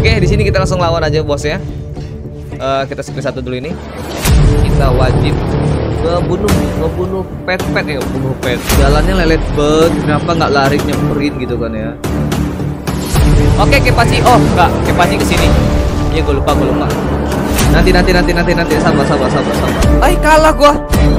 Oke, di sini kita langsung lawan aja bosnya. Kita skill 1 dulu ini. Kita wajib ngebunuh pet ya, bunuh pet. Jalannya lelet banget, kenapa nggak lari nyemperin gitu kan ya? Oke, Kepachi. Oh, enggak, Kepachi kesini. Iya, gue lupa. Nanti. Sabar. Kalah gua.